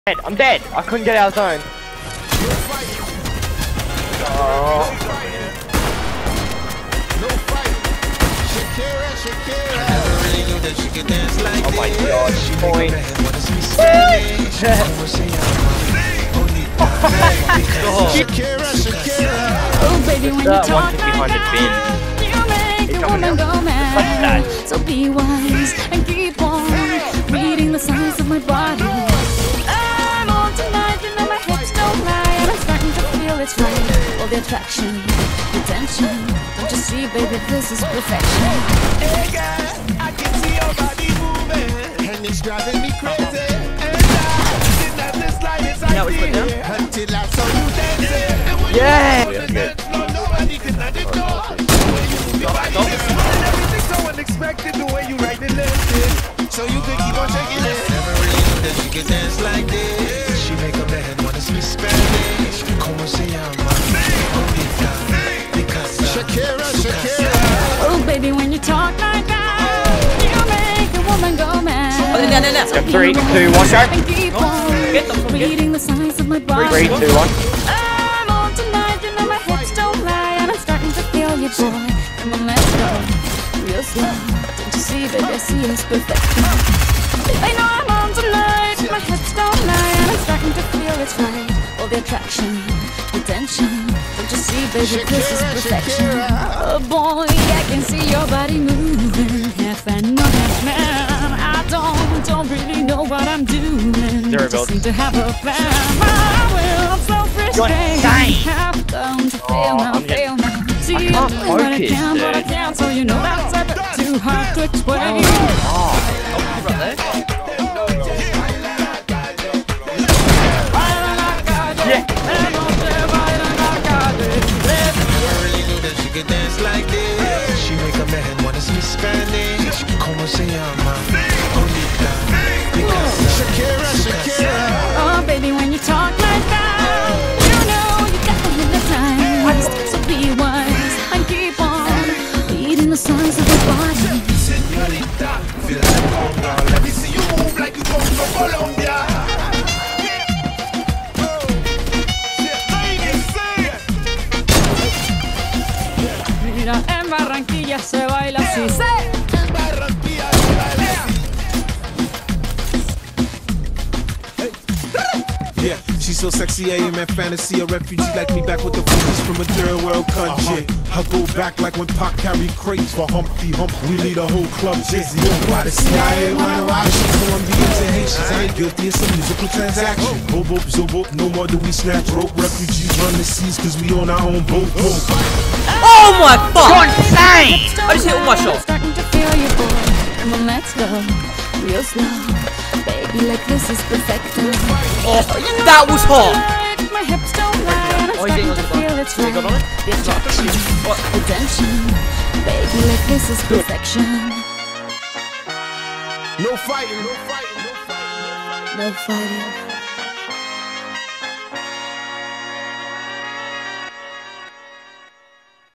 Dead. I'm dead. I couldn't get out of zone. Oh. Oh my god, point. Oh baby, when you talk like that, you make a woman go mad. So be wise and keep on reading the signs of my body. I'm on tonight, you know my hips don't lie, and I'm starting to feel it's right. All the attraction, the tension, don't you see, baby, this is perfection. Hey girl, I can see your body moving, and it's driving me crazy. And I didn't have the slightest idea until I saw you dancing. Yeah! Nobody can let it go. And everything's so unexpected, the way you write and left it, so you could keep on shaking it. Never really knew that she could dance like this. She make a man wanna speak Spanish. Como se llama? Shakira, Shakira. Oh baby, when you talk like that, you make a woman go mad. So 3, 2, 1, go. And keep on reading the signs of my body. 3, 2, 1. I'm on tonight, you know my hips don't lie, and I'm starting to feel you, boy. Come on, let's go, real slow. Don't you see, baby, I see it's perfection. I know I'm on tonight, my hips don't lie, and I'm starting to feel it's right. All the attraction, the tension, don't you see, baby, this is perfection. Oh boy, I can see your body moving, half and not half man. I don't really know what I'm doing. Just seem to have a plan. My will, I'm self-restrained. Have come to fail now. See, I can't focus, but I can't, so you know that's a bit too hard to explain. Like this, she make a man wanna speak Spanish. Como se llama? Shakira, Shakira. Oh baby, when you talk like that, you know you got to hypnotize. So be wise and keep on reading the signs of your body. Señorita, feel like home now. Let me see you move like you come from Colombia. Mira, en Barranquilla se baila así. En Barranquilla se baila así. Yeah, she's so sexy, I am in fantasy. A refugee like me back with the footage from a third world country. I go back like when Pac carried crates for Humpty Hump. We lead a whole club dizzy. Why the CIA wanna watch Colombians and Haitians? I ain't guilty of some musical transaction. Bobo, zobo, no more do we snatch rope. Refugees run the seas cause we on our own boat. Oh my fuck! You're insane! I just hit all my shots. Starting to feel you, boy. Come on, let's go, real slow. Baby, like this is perfect. Oh, that was hot! My hips don't lie, and I'm starting to feel it's right. The attraction, the tension. Baby, like this is perfection. No fighting, no fighting, no fighting. No fighting.